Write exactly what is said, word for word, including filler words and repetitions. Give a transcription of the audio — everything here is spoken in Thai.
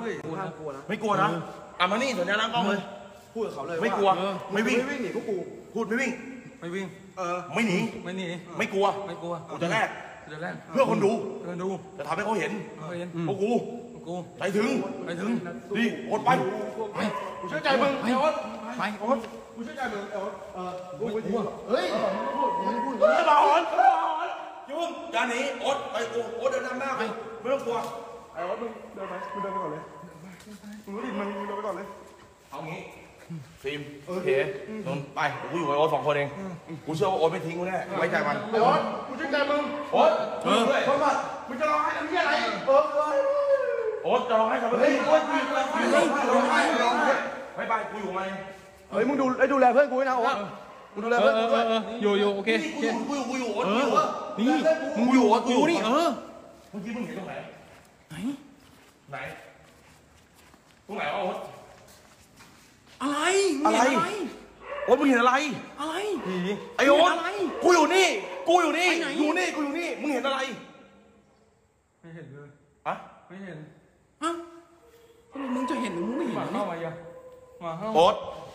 ยห้ามกลัวนะไม่กลัวนะอ่ะมานี่สัญญาณกล้องเลยพูดกับเขาเลยไม่กลัวไม่วิ่งไม่วิ่งหนีพวกกูพูดไม่วิ่งไม่วิ่งเออไม่หนีไม่หนีไม่กลัวไม่กลัวกูจะแลกจะแลกเพื่อคนดูเพื่อดูจะทำให้เขาเห็นเขาเห็นพวกกูกูใจถึงไปถึงดีอดไปไปกูเชื่อใจมึงไอ้โอ๊ตไปโอ๊ตกูเชื่อใจมึงไอ้โอ๊ตเออกูไม่กลัวเฮ้ยพูดยังพูดอย่าบอลยุ่งอย่าหนีอดไปกูอดเดินนำหน้าไปไม่ต้องกลัวไอ้โอ๊ตมึงเดินไปมึงเดินไปก่อนเลยมึงรู้ดิมึงเดินไปก่อนเลยเอางี้ฟิล์มโอเคนนไปกูอยู่กับโอ๊ตสองคนเองกูเชื่อว่าโอ๊ตไม่ทิ้งกูแน่ไว้ใจมันไอ้โอ๊ตกูเชื่อใจมึงโอ๊ตมึงด้วยคนมามึงจะร้องไห้ทำยังไงเออเออโอ๊ตจะร้องไห้ทำไมเฮ้ยโอ๊ตอยู่ร้องไห้ร้องไห้ไม่ไปกูอยู่ไหมเฮ้ยมึงดูไอ้ดูแลเพื่อนกูนะโอ๊ตมึงดูแลเพื่อนกูด้วยอยู่อยู่โอเคกูอยู่กูอยู่กูอยู่โอ๊ตกูอยู่นี่มึงอยู่โอ๊ตกูนี่เออเมื่อกี้มึงเห็นตรงไหนไหนไหนตรงไหนโอ๊ตอะไรอะไรโอ๊ตมึงเห็นอะไรอะไรไอโอ๊ตกูอยู่นี่กูอยู่นี่อยู่นี่กูอยู่นี่มึงเห็นอะไรไม่เห็นเลยอะไม่เห็นฮะมึงจะเห็นหรือมึงไม่เห็นมาเข้ามาเยอะมาเข้าโอ๊ต